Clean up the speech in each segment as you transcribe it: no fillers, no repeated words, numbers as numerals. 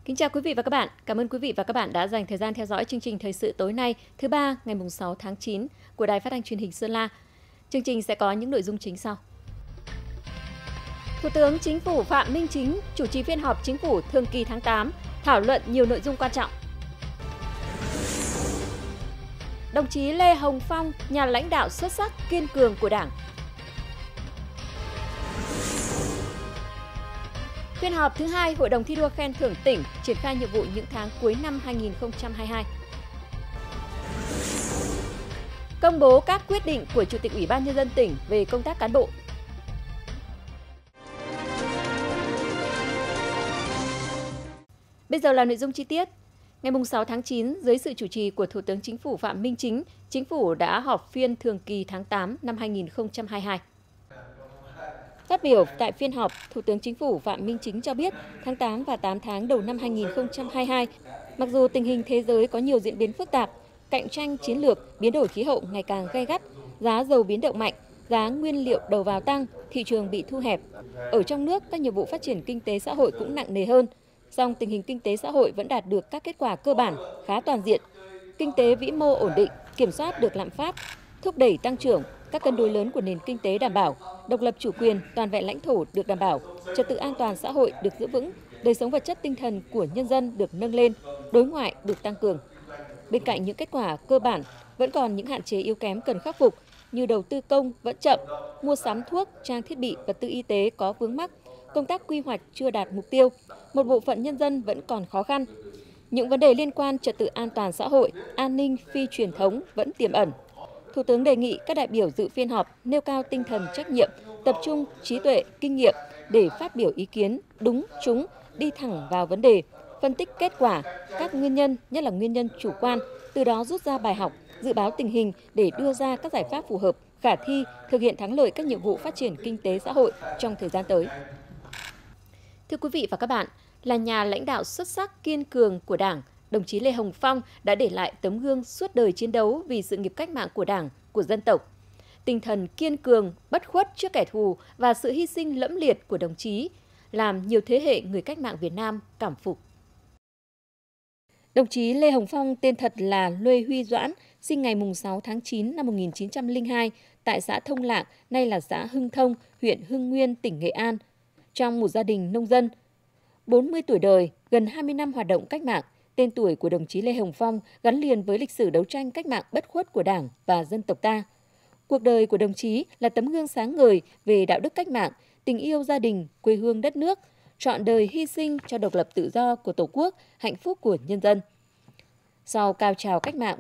Kính chào quý vị và các bạn. Cảm ơn quý vị và các bạn đã dành thời gian theo dõi chương trình Thời sự tối nay, thứ ba, ngày 6 tháng 9 của Đài Phát thanh Truyền hình Sơn La. Chương trình sẽ có những nội dung chính sau. Thủ tướng Chính phủ Phạm Minh Chính chủ trì phiên họp Chính phủ thường kỳ tháng 8, thảo luận nhiều nội dung quan trọng. Đồng chí Lê Hồng Phong, nhà lãnh đạo xuất sắc, kiên cường của Đảng. Phiên họp thứ 2 Hội đồng thi đua khen thưởng tỉnh triển khai nhiệm vụ những tháng cuối năm 2022. Công bố các quyết định của Chủ tịch Ủy ban Nhân dân tỉnh về công tác cán bộ. Bây giờ là nội dung chi tiết. Ngày 6 tháng 9, dưới sự chủ trì của Thủ tướng Chính phủ Phạm Minh Chính, Chính phủ đã họp phiên thường kỳ tháng 8 năm 2022. Phát biểu tại phiên họp, Thủ tướng Chính phủ Phạm Minh Chính cho biết, tháng 8 và 8 tháng đầu năm 2022, mặc dù tình hình thế giới có nhiều diễn biến phức tạp, cạnh tranh chiến lược, biến đổi khí hậu ngày càng gay gắt, giá dầu biến động mạnh, giá nguyên liệu đầu vào tăng, thị trường bị thu hẹp. Ở trong nước, các nhiệm vụ phát triển kinh tế xã hội cũng nặng nề hơn. Song tình hình kinh tế xã hội vẫn đạt được các kết quả cơ bản, khá toàn diện. Kinh tế vĩ mô ổn định, kiểm soát được lạm phát, thúc đẩy tăng trưởng, các cân đối lớn của nền kinh tế đảm bảo, độc lập chủ quyền, toàn vẹn lãnh thổ được đảm bảo, trật tự an toàn xã hội được giữ vững, đời sống vật chất tinh thần của nhân dân được nâng lên, đối ngoại được tăng cường. Bên cạnh những kết quả cơ bản, vẫn còn những hạn chế yếu kém cần khắc phục như đầu tư công vẫn chậm, mua sắm thuốc, trang thiết bị, vật tư y tế có vướng mắc, công tác quy hoạch chưa đạt mục tiêu, một bộ phận nhân dân vẫn còn khó khăn. Những vấn đề liên quan trật tự an toàn xã hội, an ninh phi truyền thống vẫn tiềm ẩn. Thủ tướng đề nghị các đại biểu dự phiên họp nêu cao tinh thần trách nhiệm, tập trung trí tuệ, kinh nghiệm để phát biểu ý kiến đúng, trúng, đi thẳng vào vấn đề, phân tích kết quả, các nguyên nhân, nhất là nguyên nhân chủ quan, từ đó rút ra bài học, dự báo tình hình để đưa ra các giải pháp phù hợp, khả thi, thực hiện thắng lợi các nhiệm vụ phát triển kinh tế xã hội trong thời gian tới. Thưa quý vị và các bạn, là nhà lãnh đạo xuất sắc kiên cường của Đảng, đồng chí Lê Hồng Phong đã để lại tấm gương suốt đời chiến đấu vì sự nghiệp cách mạng của Đảng, của dân tộc. Tinh thần kiên cường, bất khuất trước kẻ thù và sự hy sinh lẫm liệt của đồng chí làm nhiều thế hệ người cách mạng Việt Nam cảm phục. Đồng chí Lê Hồng Phong tên thật là Lê Huy Doãn, sinh ngày 6 tháng 9 năm 1902 tại xã Thông Lạng, nay là xã Hưng Thông, huyện Hưng Nguyên, tỉnh Nghệ An. Trong một gia đình nông dân, 40 tuổi đời, gần 20 năm hoạt động cách mạng, tên tuổi của đồng chí Lê Hồng Phong gắn liền với lịch sử đấu tranh cách mạng bất khuất của Đảng và dân tộc ta. Cuộc đời của đồng chí là tấm gương sáng ngời về đạo đức cách mạng, tình yêu gia đình, quê hương đất nước, trọn đời hy sinh cho độc lập tự do của Tổ quốc, hạnh phúc của nhân dân. Sau cao trào cách mạng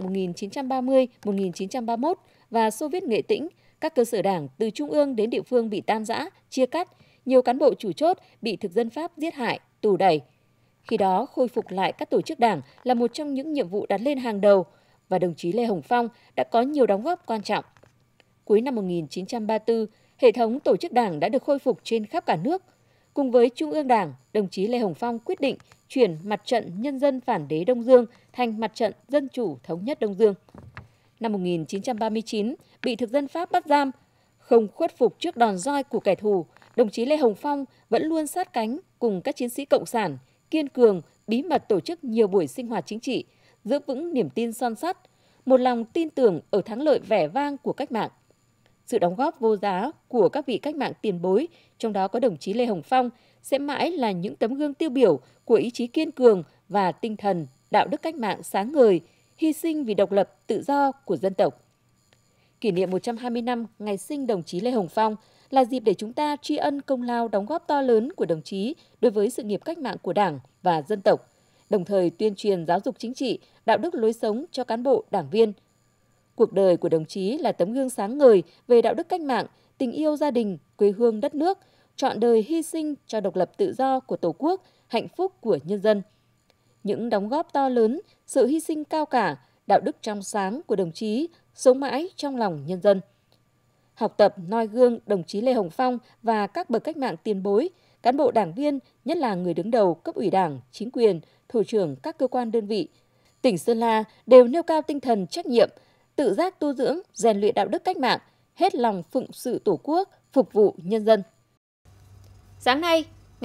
1930-1931 và Xô Viết Nghệ Tĩnh, các cơ sở Đảng từ trung ương đến địa phương bị tan rã, chia cắt, nhiều cán bộ chủ chốt bị thực dân Pháp giết hại, tù đày. Khi đó, khôi phục lại các tổ chức Đảng là một trong những nhiệm vụ đặt lên hàng đầu, và đồng chí Lê Hồng Phong đã có nhiều đóng góp quan trọng. Cuối năm 1934, hệ thống tổ chức Đảng đã được khôi phục trên khắp cả nước. Cùng với Trung ương Đảng, đồng chí Lê Hồng Phong quyết định chuyển Mặt trận Nhân dân Phản đế Đông Dương thành Mặt trận Dân chủ Thống nhất Đông Dương. Năm 1939, bị thực dân Pháp bắt giam, không khuất phục trước đòn roi của kẻ thù, đồng chí Lê Hồng Phong vẫn luôn sát cánh cùng các chiến sĩ Cộng sản, kiên cường, bí mật tổ chức nhiều buổi sinh hoạt chính trị, giữ vững niềm tin son sắt, một lòng tin tưởng ở thắng lợi vẻ vang của cách mạng. Sự đóng góp vô giá của các vị cách mạng tiền bối, trong đó có đồng chí Lê Hồng Phong, sẽ mãi là những tấm gương tiêu biểu của ý chí kiên cường và tinh thần đạo đức cách mạng sáng ngời, hy sinh vì độc lập tự do của dân tộc. Kỷ niệm 120 năm ngày sinh đồng chí Lê Hồng Phong là dịp để chúng ta tri ân công lao đóng góp to lớn của đồng chí đối với sự nghiệp cách mạng của Đảng và dân tộc, đồng thời tuyên truyền giáo dục chính trị, đạo đức lối sống cho cán bộ, đảng viên. Cuộc đời của đồng chí là tấm gương sáng ngời về đạo đức cách mạng, tình yêu gia đình, quê hương đất nước, trọn đời hy sinh cho độc lập tự do của Tổ quốc, hạnh phúc của nhân dân. Những đóng góp to lớn, sự hy sinh cao cả, đạo đức trong sáng của đồng chí sống mãi trong lòng nhân dân. Học tập noi gương đồng chí Lê Hồng Phong và các bậc cách mạng tiền bối, cán bộ đảng viên, nhất là người đứng đầu cấp ủy Đảng, chính quyền, thủ trưởng các cơ quan đơn vị, tỉnh Sơn La đều nêu cao tinh thần trách nhiệm, tự giác tu dưỡng, rèn luyện đạo đức cách mạng, hết lòng phụng sự Tổ quốc, phục vụ nhân dân. Sáng nay, ngày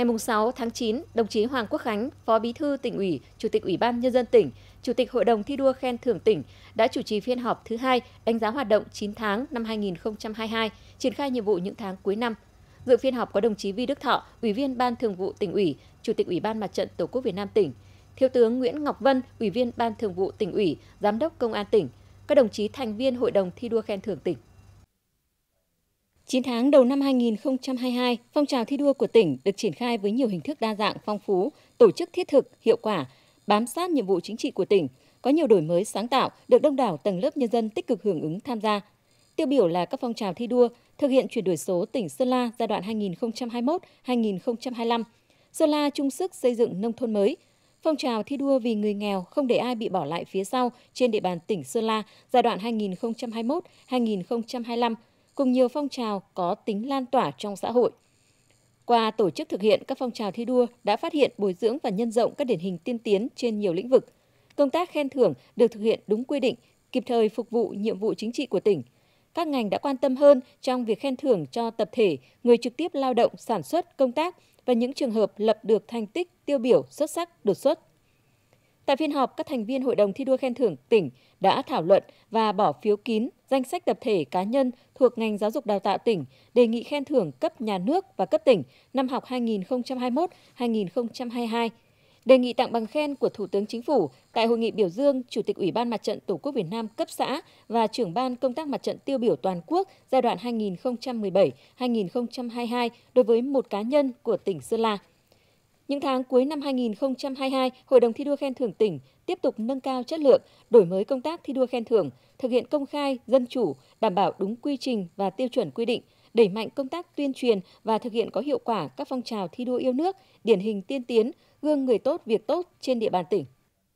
Ngày 6 tháng 9, đồng chí Hoàng Quốc Khánh, Phó Bí thư Tỉnh ủy, Chủ tịch Ủy ban Nhân dân tỉnh, Chủ tịch Hội đồng thi đua khen thưởng tỉnh đã chủ trì phiên họp thứ 2 đánh giá hoạt động 9 tháng năm 2022, triển khai nhiệm vụ những tháng cuối năm. Dự phiên họp có đồng chí Vi Đức Thọ, Ủy viên Ban Thường vụ Tỉnh ủy, Chủ tịch Ủy ban Mặt trận Tổ quốc Việt Nam tỉnh, Thiếu tướng Nguyễn Ngọc Vân, Ủy viên Ban Thường vụ Tỉnh ủy, Giám đốc Công an tỉnh, các đồng chí thành viên Hội đồng thi đua khen thưởng tỉnh. 9 tháng đầu năm 2022, phong trào thi đua của tỉnh được triển khai với nhiều hình thức đa dạng, phong phú, tổ chức thiết thực, hiệu quả, bám sát nhiệm vụ chính trị của tỉnh, có nhiều đổi mới sáng tạo, được đông đảo tầng lớp nhân dân tích cực hưởng ứng tham gia. Tiêu biểu là các phong trào thi đua thực hiện chuyển đổi số tỉnh Sơn La giai đoạn 2021-2025, Sơn La chung sức xây dựng nông thôn mới, phong trào thi đua vì người nghèo không để ai bị bỏ lại phía sau trên địa bàn tỉnh Sơn La giai đoạn 2021-2025, cùng nhiều phong trào có tính lan tỏa trong xã hội. Qua tổ chức thực hiện các phong trào thi đua đã phát hiện, bồi dưỡng và nhân rộng các điển hình tiên tiến trên nhiều lĩnh vực. Công tác khen thưởng được thực hiện đúng quy định, kịp thời phục vụ nhiệm vụ chính trị của tỉnh. Các ngành đã quan tâm hơn trong việc khen thưởng cho tập thể, người trực tiếp lao động, sản xuất, công tác và những trường hợp lập được thành tích tiêu biểu xuất sắc, đột xuất. Tại phiên họp, các thành viên Hội đồng thi đua khen thưởng tỉnh đã thảo luận và bỏ phiếu kín danh sách tập thể cá nhân thuộc ngành giáo dục đào tạo tỉnh đề nghị khen thưởng cấp nhà nước và cấp tỉnh năm học 2021-2022. Đề nghị tặng bằng khen của Thủ tướng Chính phủ tại hội nghị biểu dương Chủ tịch Ủy ban Mặt trận Tổ quốc Việt Nam cấp xã và trưởng ban công tác mặt trận tiêu biểu toàn quốc giai đoạn 2017-2022 đối với một cá nhân của tỉnh Sơn La. Những tháng cuối năm 2022, Hội đồng thi đua khen thưởng tỉnh tiếp tục nâng cao chất lượng, đổi mới công tác thi đua khen thưởng, thực hiện công khai, dân chủ, đảm bảo đúng quy trình và tiêu chuẩn quy định, đẩy mạnh công tác tuyên truyền và thực hiện có hiệu quả các phong trào thi đua yêu nước, điển hình tiên tiến, gương người tốt việc tốt trên địa bàn tỉnh.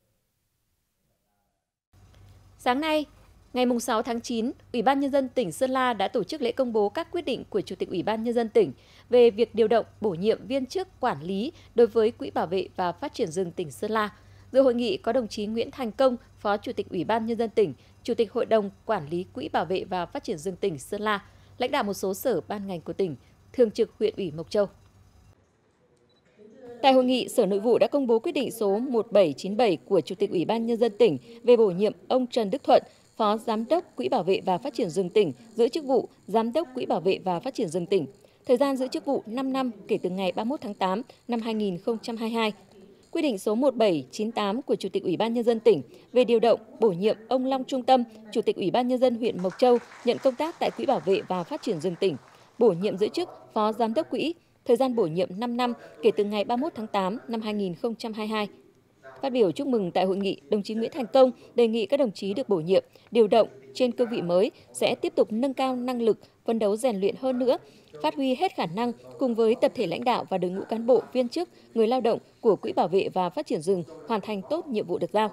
Sáng nay, ngày 6 tháng 9, Ủy ban Nhân dân tỉnh Sơn La đã tổ chức lễ công bố các quyết định của Chủ tịch Ủy ban Nhân dân tỉnh về việc điều động, bổ nhiệm viên chức quản lý đối với Quỹ Bảo vệ và Phát triển rừng tỉnh Sơn La. Dự hội nghị có đồng chí Nguyễn Thành Công, Phó Chủ tịch Ủy ban Nhân dân tỉnh, Chủ tịch Hội đồng Quản lý Quỹ Bảo vệ và Phát triển rừng tỉnh Sơn La, lãnh đạo một số sở ban ngành của tỉnh, thường trực huyện ủy Mộc Châu. Tại hội nghị, Sở Nội vụ đã công bố quyết định số 1797 của Chủ tịch Ủy ban Nhân dân tỉnh về bổ nhiệm ông Trần Đức Thuận, Phó Giám đốc Quỹ Bảo vệ và Phát triển rừng tỉnh, giữ chức vụ Giám đốc Quỹ Bảo vệ và Phát triển rừng tỉnh. Thời gian giữ chức vụ 5 năm kể từ ngày 31 tháng 8 năm 2022. Quyết định số 1798 của Chủ tịch Ủy ban Nhân dân tỉnh về điều động, bổ nhiệm ông Long Trung Tâm, Chủ tịch Ủy ban Nhân dân huyện Mộc Châu, nhận công tác tại Quỹ Bảo vệ và Phát triển rừng tỉnh, bổ nhiệm giữ chức Phó Giám đốc Quỹ, thời gian bổ nhiệm 5 năm kể từ ngày 31 tháng 8 năm 2022. Phát biểu chúc mừng tại hội nghị, đồng chí Nguyễn Thành Công đề nghị các đồng chí được bổ nhiệm, điều động trên cương vị mới sẽ tiếp tục nâng cao năng lực, phấn đấu rèn luyện hơn nữa, phát huy hết khả năng cùng với tập thể lãnh đạo và đội ngũ cán bộ, viên chức, người lao động của Quỹ Bảo vệ và Phát triển rừng hoàn thành tốt nhiệm vụ được giao.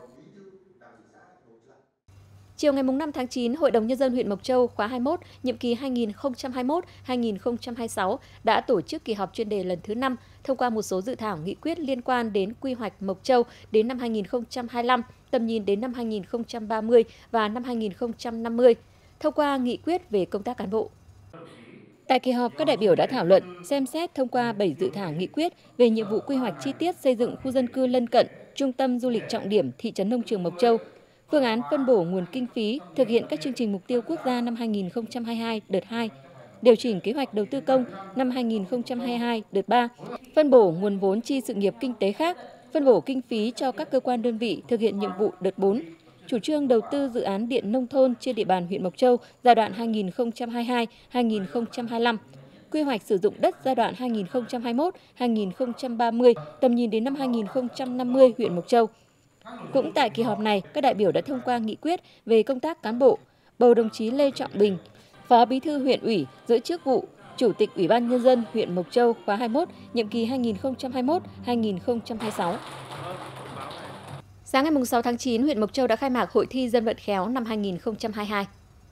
Chiều ngày 5 tháng 9, Hội đồng Nhân dân huyện Mộc Châu khóa 21, nhiệm kỳ 2021-2026 đã tổ chức kỳ họp chuyên đề lần thứ 5, thông qua một số dự thảo nghị quyết liên quan đến quy hoạch Mộc Châu đến năm 2025, tầm nhìn đến năm 2030 và năm 2050, thông qua nghị quyết về công tác cán bộ. Tại kỳ họp, các đại biểu đã thảo luận, xem xét thông qua 7 dự thảo nghị quyết về nhiệm vụ quy hoạch chi tiết xây dựng khu dân cư lân cận, trung tâm du lịch trọng điểm thị trấn Nông Trường Mộc Châu, phương án phân bổ nguồn kinh phí thực hiện các chương trình mục tiêu quốc gia năm 2022 đợt 2, điều chỉnh kế hoạch đầu tư công năm 2022 đợt 3, phân bổ nguồn vốn chi sự nghiệp kinh tế khác, phân bổ kinh phí cho các cơ quan đơn vị thực hiện nhiệm vụ đợt 4, chủ trương đầu tư dự án điện nông thôn trên địa bàn huyện Mộc Châu giai đoạn 2022-2025, quy hoạch sử dụng đất giai đoạn 2021-2030, tầm nhìn đến năm 2050 huyện Mộc Châu. Cũng tại kỳ họp này, các đại biểu đã thông qua nghị quyết về công tác cán bộ, bầu đồng chí Lê Trọng Bình, Phó Bí thư huyện ủy, giữ chức vụ Chủ tịch Ủy ban Nhân dân huyện Mộc Châu khóa 21, nhiệm kỳ 2021-2026. Sáng ngày 6 tháng 9, huyện Mộc Châu đã khai mạc Hội thi Dân vận khéo năm 2022.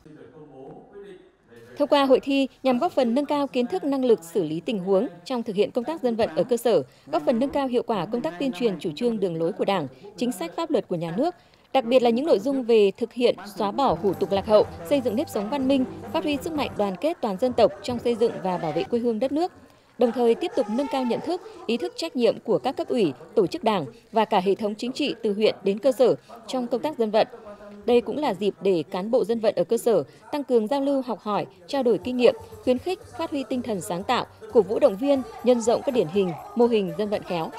Thông qua hội thi nhằm góp phần nâng cao kiến thức, năng lực xử lý tình huống trong thực hiện công tác dân vận ở cơ sở, góp phần nâng cao hiệu quả công tác tuyên truyền chủ trương đường lối của Đảng, chính sách pháp luật của nhà nước, đặc biệt là những nội dung về thực hiện xóa bỏ hủ tục lạc hậu, xây dựng nếp sống văn minh, phát huy sức mạnh đoàn kết toàn dân tộc trong xây dựng và bảo vệ quê hương đất nước. đồng thời tiếp tục nâng cao nhận thức, ý thức trách nhiệm của các cấp ủy, tổ chức đảng và cả hệ thống chính trị từ huyện đến cơ sở trong công tác dân vận. Đây cũng là dịp để cán bộ dân vận ở cơ sở tăng cường giao lưu học hỏi, trao đổi kinh nghiệm, khuyến khích, phát huy tinh thần sáng tạo, cổ vũ động viên, nhân rộng các điển hình, mô hình dân vận khéo.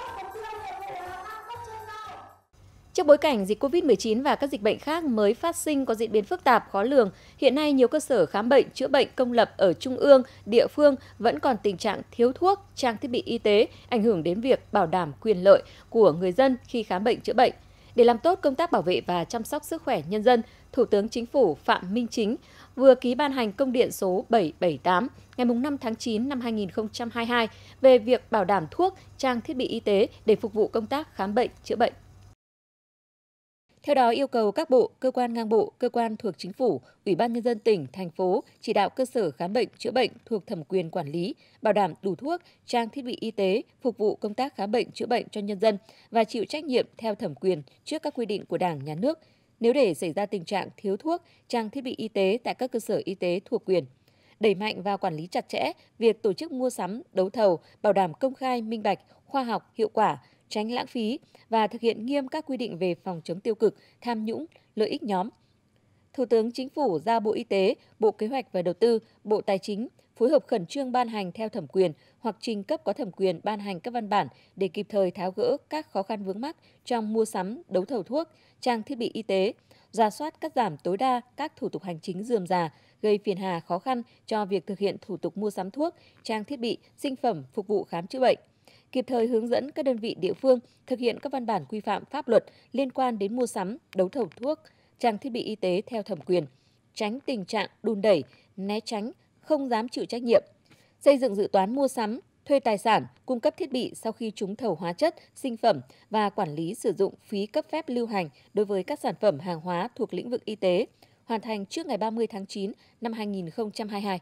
Trước bối cảnh dịch COVID-19 và các dịch bệnh khác mới phát sinh có diễn biến phức tạp, khó lường, hiện nay nhiều cơ sở khám bệnh, chữa bệnh công lập ở trung ương, địa phương vẫn còn tình trạng thiếu thuốc, trang thiết bị y tế, ảnh hưởng đến việc bảo đảm quyền lợi của người dân khi khám bệnh, chữa bệnh. Để làm tốt công tác bảo vệ và chăm sóc sức khỏe nhân dân, Thủ tướng Chính phủ Phạm Minh Chính vừa ký ban hành công điện số 778 ngày 5 tháng 9 năm 2022 về việc bảo đảm thuốc, trang thiết bị y tế để phục vụ công tác khám bệnh, chữa bệnh. Theo đó, yêu cầu các bộ, cơ quan ngang bộ, cơ quan thuộc Chính phủ, Ủy ban Nhân dân tỉnh, thành phố chỉ đạo cơ sở khám bệnh, chữa bệnh thuộc thẩm quyền quản lý, bảo đảm đủ thuốc, trang thiết bị y tế, phục vụ công tác khám bệnh, chữa bệnh cho nhân dân và chịu trách nhiệm theo thẩm quyền trước các quy định của Đảng, Nhà nước nếu để xảy ra tình trạng thiếu thuốc, trang thiết bị y tế tại các cơ sở y tế thuộc quyền. Đẩy mạnh và quản lý chặt chẽ việc tổ chức mua sắm, đấu thầu, bảo đảm công khai, minh bạch, khoa học, hiệu quả, tránh lãng phí và thực hiện nghiêm các quy định về phòng chống tiêu cực, tham nhũng, lợi ích nhóm. Thủ tướng Chính phủ giao Bộ Y tế, Bộ Kế hoạch và Đầu tư, Bộ Tài chính phối hợp khẩn trương ban hành theo thẩm quyền hoặc trình cấp có thẩm quyền ban hành các văn bản để kịp thời tháo gỡ các khó khăn vướng mắc trong mua sắm, đấu thầu thuốc, trang thiết bị y tế, rà soát cắt giảm tối đa các thủ tục hành chính rườm rà, gây phiền hà khó khăn cho việc thực hiện thủ tục mua sắm thuốc, trang thiết bị, sinh phẩm phục vụ khám chữa bệnh. Kịp thời hướng dẫn các đơn vị địa phương thực hiện các văn bản quy phạm pháp luật liên quan đến mua sắm, đấu thầu thuốc, trang thiết bị y tế theo thẩm quyền, tránh tình trạng đùn đẩy, né tránh, không dám chịu trách nhiệm, xây dựng dự toán mua sắm, thuê tài sản, cung cấp thiết bị sau khi trúng thầu hóa chất, sinh phẩm và quản lý sử dụng phí cấp phép lưu hành đối với các sản phẩm hàng hóa thuộc lĩnh vực y tế, hoàn thành trước ngày 30 tháng 9 năm 2022.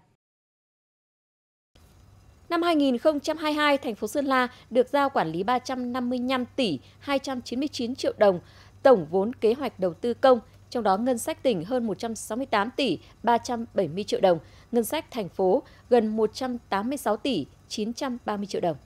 Năm 2022, thành phố Sơn La được giao quản lý 355 tỷ 299 triệu đồng tổng vốn kế hoạch đầu tư công, trong đó ngân sách tỉnh hơn 168 tỷ 370 triệu đồng, ngân sách thành phố gần 186 tỷ 930 triệu đồng.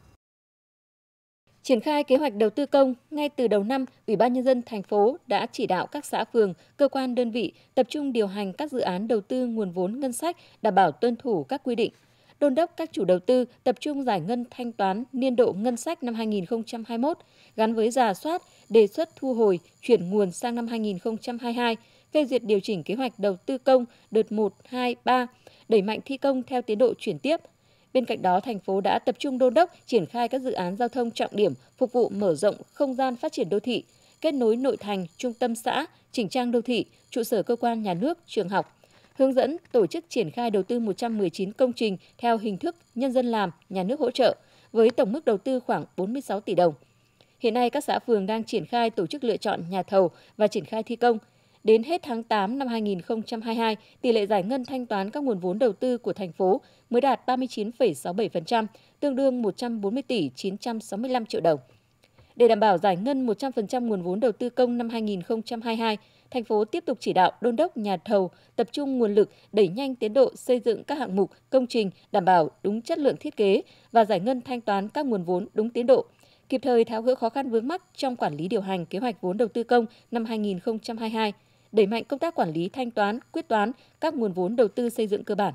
Triển khai kế hoạch đầu tư công, ngay từ đầu năm, Ủy ban Nhân dân thành phố đã chỉ đạo các xã phường, cơ quan đơn vị tập trung điều hành các dự án đầu tư nguồn vốn ngân sách đảm bảo tuân thủ các quy định. Đôn đốc các chủ đầu tư tập trung giải ngân thanh toán niên độ ngân sách năm 2021 gắn với rà soát, đề xuất thu hồi, chuyển nguồn sang năm 2022, phê duyệt điều chỉnh kế hoạch đầu tư công đợt 1, 2, 3, đẩy mạnh thi công theo tiến độ chuyển tiếp. Bên cạnh đó, thành phố đã tập trung đôn đốc triển khai các dự án giao thông trọng điểm phục vụ mở rộng không gian phát triển đô thị, kết nối nội thành, trung tâm xã, chỉnh trang đô thị, trụ sở cơ quan nhà nước, trường học. Hướng dẫn tổ chức triển khai đầu tư 119 công trình theo hình thức nhân dân làm, nhà nước hỗ trợ, với tổng mức đầu tư khoảng 46 tỷ đồng. Hiện nay, các xã phường đang triển khai tổ chức lựa chọn nhà thầu và triển khai thi công. Đến hết tháng 8 năm 2022, tỷ lệ giải ngân thanh toán các nguồn vốn đầu tư của thành phố mới đạt 39,67%, tương đương 140 tỷ 965 triệu đồng. Để đảm bảo giải ngân 100% nguồn vốn đầu tư công năm 2022, thành phố tiếp tục chỉ đạo đôn đốc nhà thầu tập trung nguồn lực đẩy nhanh tiến độ xây dựng các hạng mục, công trình đảm bảo đúng chất lượng thiết kế và giải ngân thanh toán các nguồn vốn đúng tiến độ, kịp thời tháo gỡ khó khăn vướng mắc trong quản lý điều hành kế hoạch vốn đầu tư công năm 2022, đẩy mạnh công tác quản lý thanh toán, quyết toán các nguồn vốn đầu tư xây dựng cơ bản.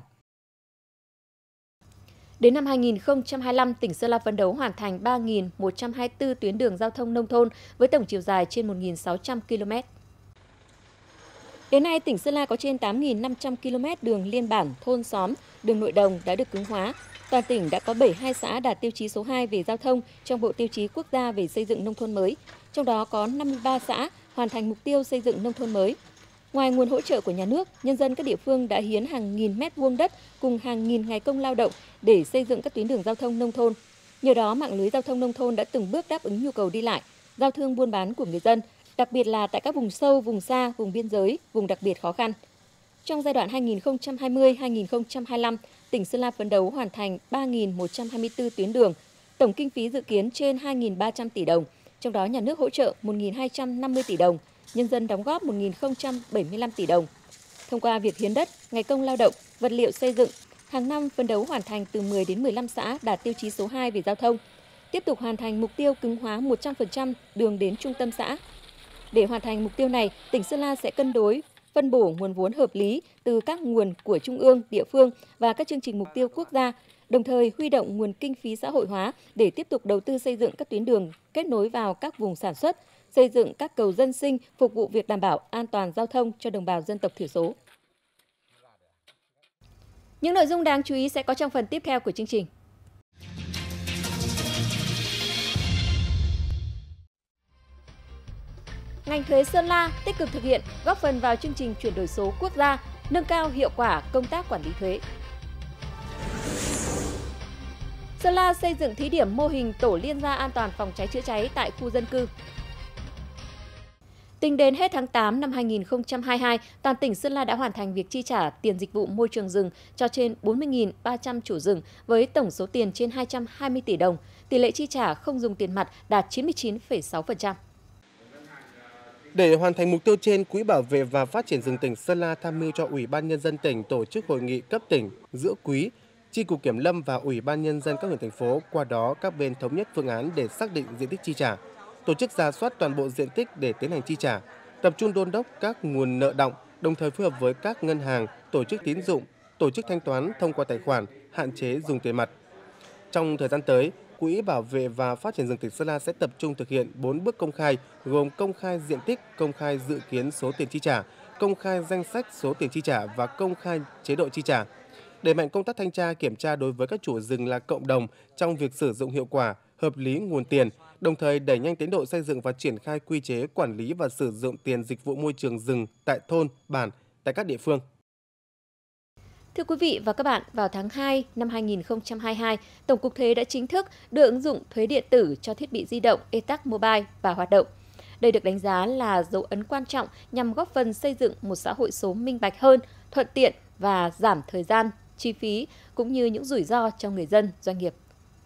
Đến năm 2025, tỉnh Sơn La phấn đấu hoàn thành 3.124 tuyến đường giao thông nông thôn với tổng chiều dài trên 1.600 km. Đến nay, tỉnh Sơn La có trên 8.500 km đường liên bản, thôn xóm, đường nội đồng đã được cứng hóa. Toàn tỉnh đã có 72 xã đạt tiêu chí số 2 về giao thông trong Bộ Tiêu chí Quốc gia về xây dựng nông thôn mới. Trong đó có 53 xã hoàn thành mục tiêu xây dựng nông thôn mới. Ngoài nguồn hỗ trợ của nhà nước, nhân dân các địa phương đã hiến hàng nghìn mét vuông đất cùng hàng nghìn ngày công lao động để xây dựng các tuyến đường giao thông nông thôn. Nhờ đó, mạng lưới giao thông nông thôn đã từng bước đáp ứng nhu cầu đi lại, giao thương buôn bán của người dân, đặc biệt là tại các vùng sâu, vùng xa, vùng biên giới, vùng đặc biệt khó khăn. Trong giai đoạn 2020-2025, tỉnh Sơn La phấn đấu hoàn thành 3.124 tuyến đường, tổng kinh phí dự kiến trên 2.300 tỷ đồng, trong đó nhà nước hỗ trợ 1.250 tỷ đồng, nhân dân đóng góp 1.075 tỷ đồng. Thông qua việc hiến đất, ngày công lao động, vật liệu xây dựng, hàng năm phấn đấu hoàn thành từ 10 đến 15 xã đạt tiêu chí số 2 về giao thông, tiếp tục hoàn thành mục tiêu cứng hóa 100% đường đến trung tâm xã. Để hoàn thành mục tiêu này, tỉnh Sơn La sẽ cân đối, phân bổ nguồn vốn hợp lý từ các nguồn của Trung ương, địa phương và các chương trình mục tiêu quốc gia, đồng thời huy động nguồn kinh phí xã hội hóa để tiếp tục đầu tư xây dựng các tuyến đường kết nối vào các vùng sản xuất, xây dựng các cầu dân sinh phục vụ việc đảm bảo an toàn giao thông cho đồng bào dân tộc thiểu số. Những nội dung đáng chú ý sẽ có trong phần tiếp theo của chương trình. Ngành thuế Sơn La tích cực thực hiện, góp phần vào chương trình chuyển đổi số quốc gia, nâng cao hiệu quả công tác quản lý thuế. Sơn La xây dựng thí điểm mô hình tổ liên gia an toàn phòng cháy chữa cháy tại khu dân cư. Tính đến hết tháng 8 năm 2022, toàn tỉnh Sơn La đã hoàn thành việc chi trả tiền dịch vụ môi trường rừng cho trên 40.300 chủ rừng với tổng số tiền trên 220 tỷ đồng. Tỷ lệ chi trả không dùng tiền mặt đạt 99,6%. Để hoàn thành mục tiêu trên, Quỹ Bảo vệ và Phát triển rừng tỉnh Sơn La tham mưu cho Ủy ban Nhân dân tỉnh tổ chức hội nghị cấp tỉnh giữa quý, Chi cục Kiểm lâm và Ủy ban Nhân dân các huyện thành phố, qua đó các bên thống nhất phương án để xác định diện tích chi trả, tổ chức rà soát toàn bộ diện tích để tiến hành chi trả, tập trung đôn đốc các nguồn nợ đọng, đồng thời phối hợp với các ngân hàng, tổ chức tín dụng, tổ chức thanh toán thông qua tài khoản, hạn chế dùng tiền mặt. Trong thời gian tới, Quỹ Bảo vệ và Phát triển rừng tỉnh Sơn La sẽ tập trung thực hiện 4 bước công khai, gồm công khai diện tích, công khai dự kiến số tiền chi trả, công khai danh sách số tiền chi trả và công khai chế độ chi trả. Đẩy mạnh công tác thanh tra kiểm tra đối với các chủ rừng là cộng đồng trong việc sử dụng hiệu quả, hợp lý nguồn tiền, đồng thời đẩy nhanh tiến độ xây dựng và triển khai quy chế quản lý và sử dụng tiền dịch vụ môi trường rừng tại thôn, bản, tại các địa phương. Thưa quý vị và các bạn, vào tháng 2 năm 2022, Tổng cục Thuế đã chính thức đưa ứng dụng thuế điện tử cho thiết bị di động e-tax mobile vào hoạt động. Đây được đánh giá là dấu ấn quan trọng nhằm góp phần xây dựng một xã hội số minh bạch hơn, thuận tiện và giảm thời gian, chi phí cũng như những rủi ro cho người dân, doanh nghiệp.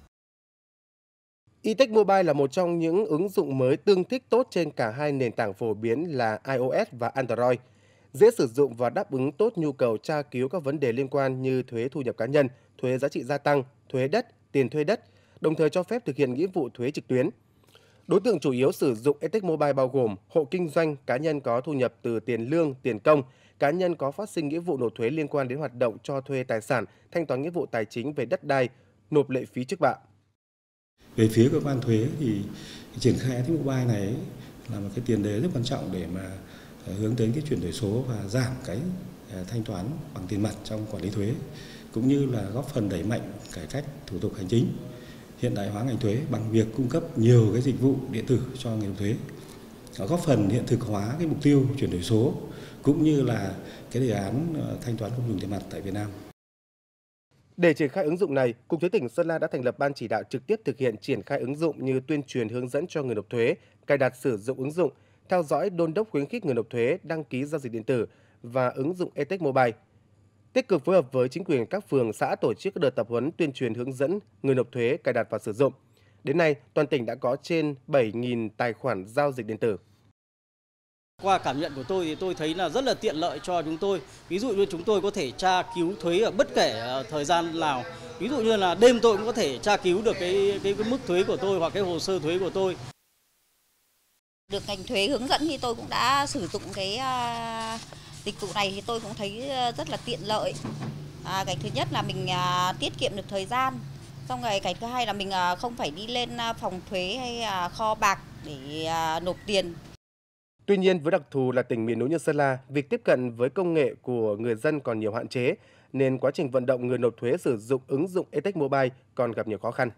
e-tax mobile là một trong những ứng dụng mới tương thích tốt trên cả hai nền tảng phổ biến là iOS và Android. Dễ sử dụng và đáp ứng tốt nhu cầu tra cứu các vấn đề liên quan như thuế thu nhập cá nhân, thuế giá trị gia tăng, thuế đất, tiền thuê đất, đồng thời cho phép thực hiện nghĩa vụ thuế trực tuyến. Đối tượng chủ yếu sử dụng e-tax mobile bao gồm hộ kinh doanh, cá nhân có thu nhập từ tiền lương, tiền công, cá nhân có phát sinh nghĩa vụ nộp thuế liên quan đến hoạt động cho thuê tài sản, thanh toán nghĩa vụ tài chính về đất đai, nộp lệ phí trước bạ. Về phía cơ quan thuế thì triển khai e-tax mobile này là một cái tiền đề rất quan trọng để mà hướng đến cái chuyển đổi số và giảm cái thanh toán bằng tiền mặt trong quản lý thuế, cũng như là góp phần đẩy mạnh cải cách thủ tục hành chính, hiện đại hóa ngành thuế bằng việc cung cấp nhiều cái dịch vụ điện tử cho người nộp thuế, góp phần hiện thực hóa cái mục tiêu chuyển đổi số cũng như là cái đề án thanh toán không dùng tiền mặt tại Việt Nam. Để triển khai ứng dụng này, Cục Thuế tỉnh Sơn La đã thành lập ban chỉ đạo trực tiếp thực hiện triển khai ứng dụng như tuyên truyền hướng dẫn cho người nộp thuế, cài đặt sử dụng ứng dụng, theo dõi đôn đốc khuyến khích người nộp thuế đăng ký giao dịch điện tử và ứng dụng e-tax mobile. Tích cực phối hợp với chính quyền các phường, xã tổ chức các đợt tập huấn tuyên truyền hướng dẫn người nộp thuế cài đặt và sử dụng. Đến nay, toàn tỉnh đã có trên 7.000 tài khoản giao dịch điện tử. Qua cảm nhận của tôi thì tôi thấy là rất là tiện lợi cho chúng tôi. Ví dụ như chúng tôi có thể tra cứu thuế ở bất kể thời gian nào. Ví dụ như là đêm tôi cũng có thể tra cứu được cái mức thuế của tôi hoặc cái hồ sơ thuế của tôi. Được ngành thuế hướng dẫn thì tôi cũng đã sử dụng cái dịch vụ này thì tôi cũng thấy rất là tiện lợi. Cái thứ nhất là mình tiết kiệm được thời gian. Xong rồi cái thứ hai là mình không phải đi lên phòng thuế hay kho bạc để nộp tiền. Tuy nhiên, với đặc thù là tỉnh miền núi như Sơn La, việc tiếp cận với công nghệ của người dân còn nhiều hạn chế, nên quá trình vận động người nộp thuế sử dụng ứng dụng e-tax mobile còn gặp nhiều khó khăn.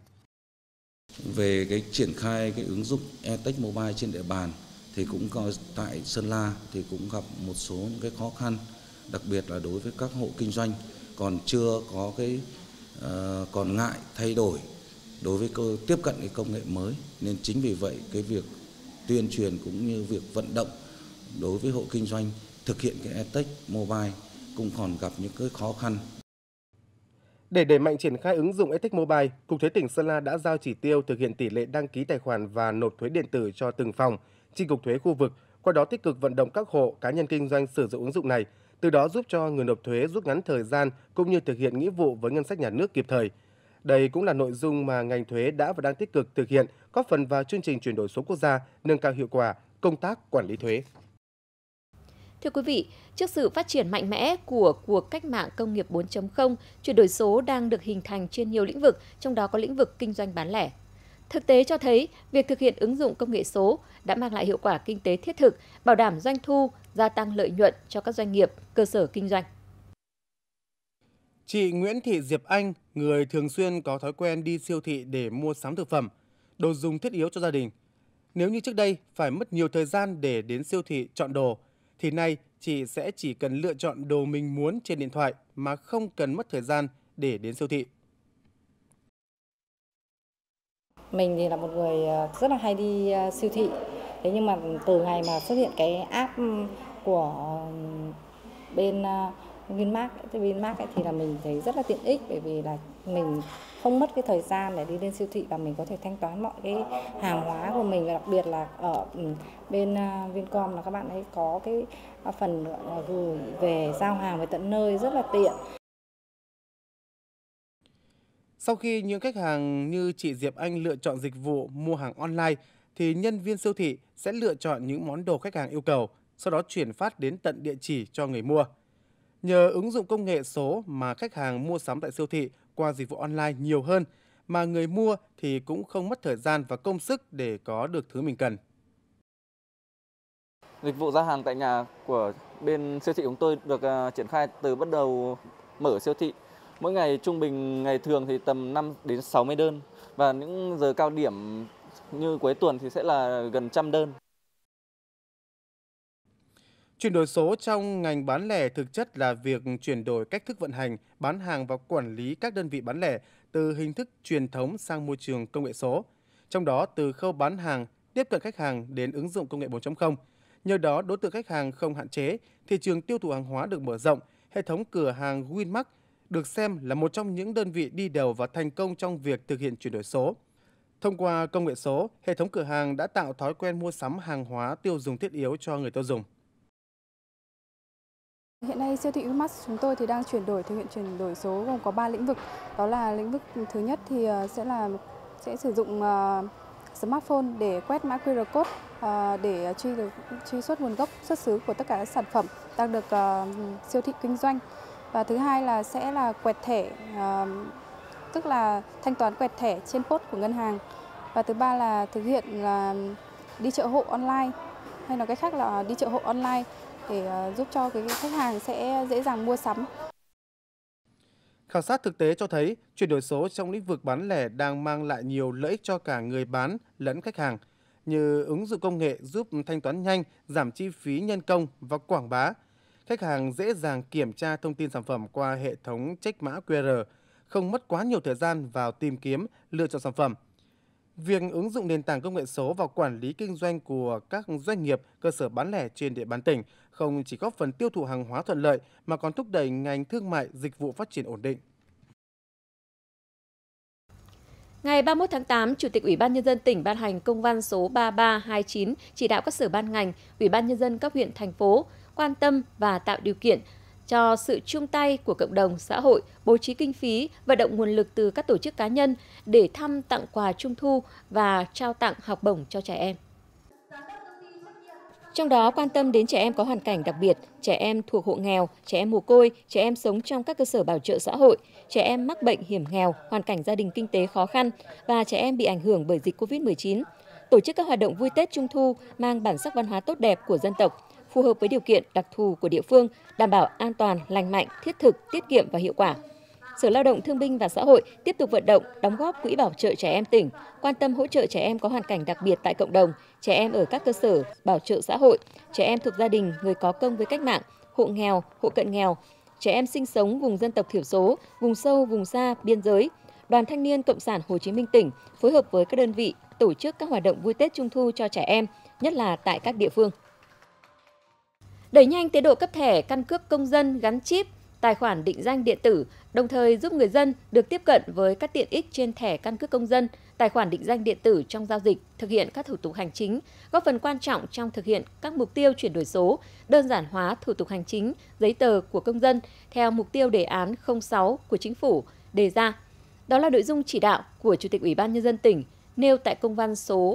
Về cái triển khai cái ứng dụng e-tax mobile trên địa bàn thì cũng có tại Sơn La thì cũng gặp một số những cái khó khăn, đặc biệt là đối với các hộ kinh doanh còn chưa có cái còn ngại thay đổi đối với tiếp cận cái công nghệ mới, nên chính vì vậy cái việc tuyên truyền cũng như việc vận động đối với hộ kinh doanh thực hiện cái e-tax mobile cũng còn gặp những cái khó khăn. Để đẩy mạnh triển khai ứng dụng e-tax mobile, Cục Thuế tỉnh Sơn La đã giao chỉ tiêu thực hiện tỷ lệ đăng ký tài khoản và nộp thuế điện tử cho từng phòng, chi cục thuế khu vực, qua đó tích cực vận động các hộ, cá nhân kinh doanh sử dụng ứng dụng này, từ đó giúp cho người nộp thuế rút ngắn thời gian cũng như thực hiện nghĩa vụ với ngân sách nhà nước kịp thời. Đây cũng là nội dung mà ngành thuế đã và đang tích cực thực hiện, góp phần vào chương trình chuyển đổi số quốc gia, nâng cao hiệu quả công tác quản lý thuế. Thưa quý vị, trước sự phát triển mạnh mẽ của cuộc cách mạng công nghiệp 4.0, chuyển đổi số đang được hình thành trên nhiều lĩnh vực, trong đó có lĩnh vực kinh doanh bán lẻ. Thực tế cho thấy, việc thực hiện ứng dụng công nghệ số đã mang lại hiệu quả kinh tế thiết thực, bảo đảm doanh thu, gia tăng lợi nhuận cho các doanh nghiệp, cơ sở kinh doanh. Chị Nguyễn Thị Diệp Anh, người thường xuyên có thói quen đi siêu thị để mua sắm thực phẩm, đồ dùng thiết yếu cho gia đình. Nếu như trước đây phải mất nhiều thời gian để đến siêu thị chọn đồ, thì nay chị sẽ chỉ cần lựa chọn đồ mình muốn trên điện thoại mà không cần mất thời gian để đến siêu thị. Mình thì là một người rất là hay đi siêu thị. Thế nhưng mà từ ngày mà xuất hiện cái app của bên Vinmart thì là mình thấy rất là tiện ích, bởi vì là mình không mất cái thời gian để đi lên siêu thị và mình có thể thanh toán mọi cái hàng hóa của mình, và đặc biệt là ở bên Vincom là các bạn ấy có cái phần gửi về giao hàng về tận nơi rất là tiện. Sau khi những khách hàng như chị Diệp Anh lựa chọn dịch vụ mua hàng online, thì nhân viên siêu thị sẽ lựa chọn những món đồ khách hàng yêu cầu, sau đó chuyển phát đến tận địa chỉ cho người mua. Nhờ ứng dụng công nghệ số mà khách hàng mua sắm tại siêu thị qua dịch vụ online nhiều hơn, mà người mua thì cũng không mất thời gian và công sức để có được thứ mình cần. Dịch vụ giao hàng tại nhà của bên siêu thị chúng tôi được triển khai từ bắt đầu mở siêu thị. Mỗi ngày trung bình ngày thường thì tầm 5 đến 60 đơn, và những giờ cao điểm như cuối tuần thì sẽ là gần 100 đơn. Chuyển đổi số trong ngành bán lẻ thực chất là việc chuyển đổi cách thức vận hành, bán hàng và quản lý các đơn vị bán lẻ từ hình thức truyền thống sang môi trường công nghệ số. Trong đó, từ khâu bán hàng, tiếp cận khách hàng đến ứng dụng công nghệ 4.0. Nhờ đó, đối tượng khách hàng không hạn chế, thị trường tiêu thụ hàng hóa được mở rộng, hệ thống cửa hàng Winmart được xem là một trong những đơn vị đi đầu và thành công trong việc thực hiện chuyển đổi số. Thông qua công nghệ số, hệ thống cửa hàng đã tạo thói quen mua sắm hàng hóa tiêu dùng thiết yếu cho người tiêu dùng. Hiện nay siêu thị Winmart chúng tôi thì đang thực hiện chuyển đổi số gồm có 3 lĩnh vực. Đó là lĩnh vực thứ nhất thì sẽ sử dụng smartphone để quét mã QR code để truy xuất nguồn gốc xuất xứ của tất cả các sản phẩm đang được siêu thị kinh doanh. Và thứ hai là sẽ là quẹt thẻ, tức là thanh toán quẹt thẻ trên POS của ngân hàng. Và thứ ba là thực hiện là đi chợ hộ online, hay nói cách khác là đi chợ hộ online, để giúp cho cái khách hàng sẽ dễ dàng mua sắm. Khảo sát thực tế cho thấy, chuyển đổi số trong lĩnh vực bán lẻ đang mang lại nhiều lợi ích cho cả người bán lẫn khách hàng, như ứng dụng công nghệ giúp thanh toán nhanh, giảm chi phí nhân công và quảng bá. Khách hàng dễ dàng kiểm tra thông tin sản phẩm qua hệ thống check mã QR, không mất quá nhiều thời gian vào tìm kiếm, lựa chọn sản phẩm. Việc ứng dụng nền tảng công nghệ số vào quản lý kinh doanh của các doanh nghiệp, cơ sở bán lẻ trên địa bàn tỉnh không chỉ góp phần tiêu thụ hàng hóa thuận lợi mà còn thúc đẩy ngành thương mại, dịch vụ phát triển ổn định. Ngày 31 tháng 8, Chủ tịch Ủy ban Nhân dân tỉnh ban hành công văn số 3329 chỉ đạo các sở ban ngành, Ủy ban Nhân dân các huyện, thành phố quan tâm và tạo điều kiện cho sự chung tay của cộng đồng, xã hội, bố trí kinh phí, vận động nguồn lực từ các tổ chức cá nhân để thăm, tặng quà Trung thu và trao tặng học bổng cho trẻ em. Trong đó quan tâm đến trẻ em có hoàn cảnh đặc biệt, trẻ em thuộc hộ nghèo, trẻ em mồ côi, trẻ em sống trong các cơ sở bảo trợ xã hội, trẻ em mắc bệnh hiểm nghèo, hoàn cảnh gia đình kinh tế khó khăn và trẻ em bị ảnh hưởng bởi dịch Covid-19. Tổ chức các hoạt động vui Tết Trung thu mang bản sắc văn hóa tốt đẹp của dân tộc, phù hợp với điều kiện đặc thù của địa phương, đảm bảo an toàn, lành mạnh, thiết thực, tiết kiệm và hiệu quả. Sở Lao động Thương binh và Xã hội tiếp tục vận động, đóng góp quỹ bảo trợ trẻ em tỉnh, quan tâm hỗ trợ trẻ em có hoàn cảnh đặc biệt tại cộng đồng, trẻ em ở các cơ sở bảo trợ xã hội, trẻ em thuộc gia đình người có công với cách mạng, hộ nghèo, hộ cận nghèo, trẻ em sinh sống vùng dân tộc thiểu số, vùng sâu, vùng xa, biên giới. Đoàn Thanh niên Cộng sản Hồ Chí Minh tỉnh phối hợp với các đơn vị tổ chức các hoạt động vui Tết Trung thu cho trẻ em, nhất là tại các địa phương. Đẩy nhanh tiến độ cấp thẻ căn cước công dân gắn chip, tài khoản định danh điện tử, đồng thời giúp người dân được tiếp cận với các tiện ích trên thẻ căn cước công dân, tài khoản định danh điện tử trong giao dịch, thực hiện các thủ tục hành chính, góp phần quan trọng trong thực hiện các mục tiêu chuyển đổi số, đơn giản hóa thủ tục hành chính, giấy tờ của công dân theo mục tiêu đề án 06 của Chính phủ đề ra. Đó là nội dung chỉ đạo của Chủ tịch Ủy ban Nhân dân tỉnh nêu tại công văn số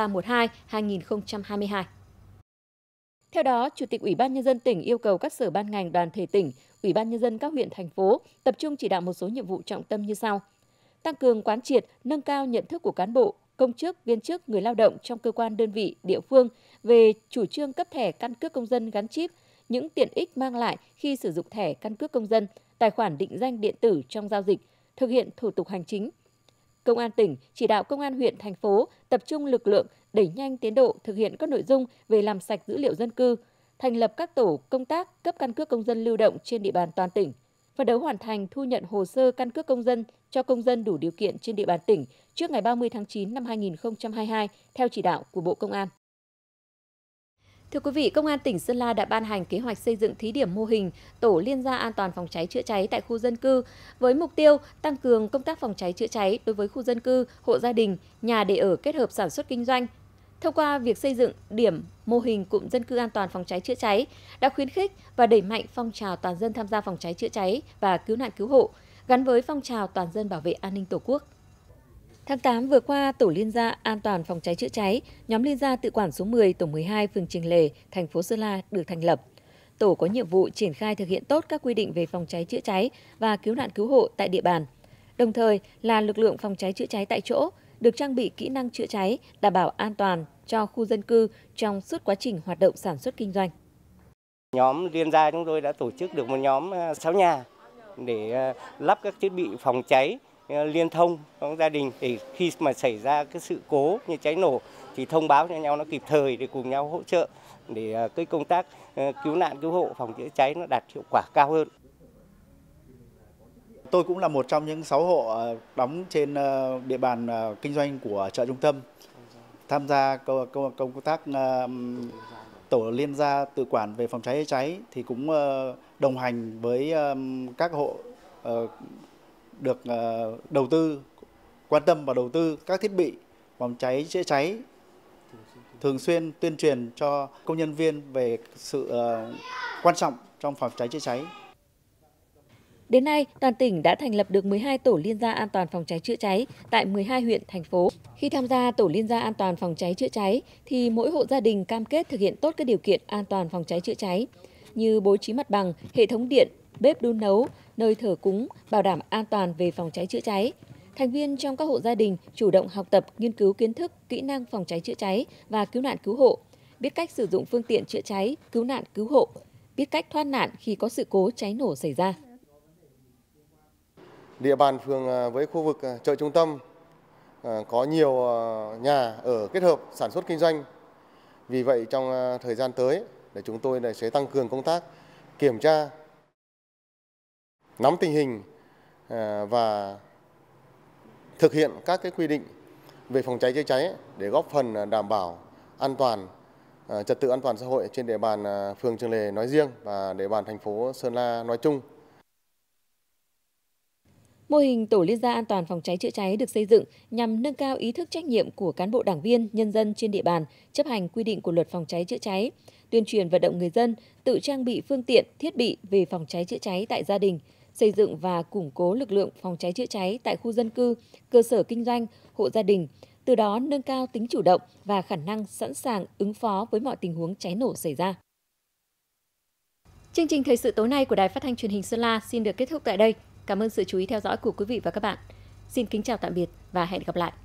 3312/2022. Theo đó, Chủ tịch Ủy ban Nhân dân tỉnh yêu cầu các sở ban ngành đoàn thể tỉnh, Ủy ban Nhân dân các huyện, thành phố tập trung chỉ đạo một số nhiệm vụ trọng tâm như sau. Tăng cường quán triệt, nâng cao nhận thức của cán bộ, công chức, viên chức, người lao động trong cơ quan đơn vị, địa phương về chủ trương cấp thẻ căn cước công dân gắn chip, những tiện ích mang lại khi sử dụng thẻ căn cước công dân, tài khoản định danh điện tử trong giao dịch, thực hiện thủ tục hành chính. Công an tỉnh chỉ đạo công an huyện, thành phố tập trung lực lượng đẩy nhanh tiến độ thực hiện các nội dung về làm sạch dữ liệu dân cư, thành lập các tổ công tác cấp căn cước công dân lưu động trên địa bàn toàn tỉnh, phấn đấu hoàn thành thu nhận hồ sơ căn cước công dân cho công dân đủ điều kiện trên địa bàn tỉnh trước ngày 30 tháng 9 năm 2022 theo chỉ đạo của Bộ Công an. Thưa quý vị, Công an tỉnh Sơn La đã ban hành kế hoạch xây dựng thí điểm mô hình tổ liên gia an toàn phòng cháy chữa cháy tại khu dân cư với mục tiêu tăng cường công tác phòng cháy chữa cháy đối với khu dân cư, hộ gia đình, nhà để ở kết hợp sản xuất kinh doanh. Thông qua việc xây dựng điểm mô hình cụm dân cư an toàn phòng cháy chữa cháy đã khuyến khích và đẩy mạnh phong trào toàn dân tham gia phòng cháy chữa cháy và cứu nạn cứu hộ gắn với phong trào toàn dân bảo vệ an ninh Tổ quốc. Tháng 8 vừa qua, Tổ liên gia an toàn phòng cháy chữa cháy, nhóm liên gia tự quản số 10, tổ 12, phường Triềng Lề, thành phố Sơn La được thành lập. Tổ có nhiệm vụ triển khai thực hiện tốt các quy định về phòng cháy chữa cháy và cứu nạn cứu hộ tại địa bàn. Đồng thời là lực lượng phòng cháy chữa cháy tại chỗ, được trang bị kỹ năng chữa cháy, đảm bảo an toàn cho khu dân cư trong suốt quá trình hoạt động sản xuất kinh doanh. Nhóm liên gia chúng tôi đã tổ chức được một nhóm 6 nhà để lắp các thiết bị phòng cháy liên thông trong gia đình để khi mà xảy ra cái sự cố như cháy nổ thì thông báo cho nhau nó kịp thời để cùng nhau hỗ trợ để cái công tác cứu nạn cứu hộ phòng chữa cháy nó đạt hiệu quả cao hơn. Tôi cũng là một trong những 6 hộ đóng trên địa bàn kinh doanh của chợ Trung Tâm, tham gia công tác tổ liên gia tự quản về phòng cháy chữa cháy thì cũng đồng hành với các hộ được đầu tư, quan tâm và đầu tư các thiết bị phòng cháy chữa cháy, thường xuyên tuyên truyền cho công nhân viên về sự quan trọng trong phòng cháy chữa cháy. Đến nay, toàn tỉnh đã thành lập được 12 tổ liên gia an toàn phòng cháy chữa cháy tại 12 huyện, thành phố. Khi tham gia tổ liên gia an toàn phòng cháy chữa cháy, thì mỗi hộ gia đình cam kết thực hiện tốt các điều kiện an toàn phòng cháy chữa cháy, như bố trí mặt bằng, hệ thống điện, bếp đun nấu, nơi thờ cúng, bảo đảm an toàn về phòng cháy chữa cháy. Thành viên trong các hộ gia đình chủ động học tập, nghiên cứu kiến thức, kỹ năng phòng cháy chữa cháy và cứu nạn cứu hộ, biết cách sử dụng phương tiện chữa cháy, cứu nạn cứu hộ, biết cách thoát nạn khi có sự cố cháy nổ xảy ra. Địa bàn phường với khu vực chợ Trung Tâm có nhiều nhà ở kết hợp sản xuất kinh doanh. Vì vậy trong thời gian tới để chúng tôi sẽ tăng cường công tác kiểm tra, nắm tình hình và thực hiện các cái quy định về phòng cháy chữa cháy để góp phần đảm bảo an toàn, trật tự an toàn xã hội trên địa bàn phường Triềng Lề nói riêng và địa bàn thành phố Sơn La nói chung. Mô hình tổ liên gia an toàn phòng cháy chữa cháy được xây dựng nhằm nâng cao ý thức trách nhiệm của cán bộ đảng viên, nhân dân trên địa bàn, chấp hành quy định của luật phòng cháy chữa cháy, tuyên truyền vận động người dân tự trang bị phương tiện, thiết bị về phòng cháy chữa cháy tại gia đình, xây dựng và củng cố lực lượng phòng cháy chữa cháy tại khu dân cư, cơ sở kinh doanh, hộ gia đình, từ đó nâng cao tính chủ động và khả năng sẵn sàng ứng phó với mọi tình huống cháy nổ xảy ra. Chương trình thời sự tối nay của Đài Phát thanh Truyền hình Sơn La xin được kết thúc tại đây. Cảm ơn sự chú ý theo dõi của quý vị và các bạn. Xin kính chào tạm biệt và hẹn gặp lại.